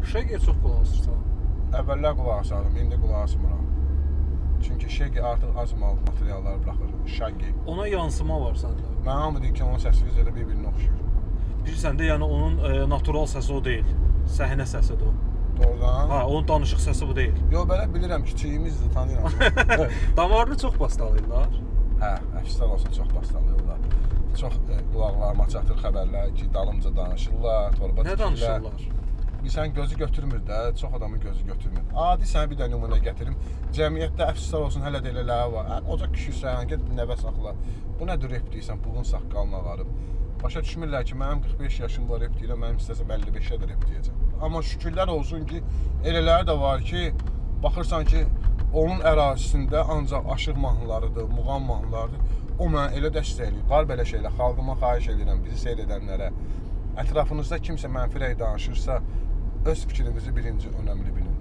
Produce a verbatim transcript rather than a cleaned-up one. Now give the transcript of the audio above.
Şəgiyə çox qulaq asırsan? Əvvəllər qulaq asardım, indi qulaq asmıram. Çünki Şəgi artıq az mal materiallar buraxır. Şəgi. Ona yansıma var səndə. Mən hamı deyir ki, onun səsi elə bir-birinə oxşuyur. Bilirsən də, yəni onun e, natural səsi o deyil. Səhnə səsidir o. Doğrudan? Ha, onun danışıq səsi bu deyil. Yox, belə bilirəm, kiçiyimizdir, tanıyıram. Damarını çox bastalayırlar. Hə, əfslər olsun, çox bastalayırlar. Çox e, qulaqlarıma çatır xəbərlər ki, dalımca danışırlar, torba Nə danışırlar? Bilsən, gözü götürmür də, çox adamın gözü götürmür. Adi sənə bir də nümunə gətirim. Cəmiyyətdə əfsuslar olsun, hələ də elələri var. Hə, qoca kişisən, get nəvə saxla. Bu nədir rep deyirsən, buğun saqqalın ağarıb. Başa düşmürlər ki, mənim qırx beş yaşım var rep deyirəm, mənim istəsəm əlli beşə də rep deyəcəm. Amma şükürlər olsun ki, elələri də var ki, baxırsan ki, onun ərazisində ancaq aşıq mahnılarıdır, muğam mahnılarıdır. O mənə elə dəstəkləyir. Var belə şeylər, xalqıma xahiş edirəm, bizi seyr edənlərə. Ətrafınızda kimsə mənfi rəy danışırsa, öz fikrinizi birinci önəmli bilin.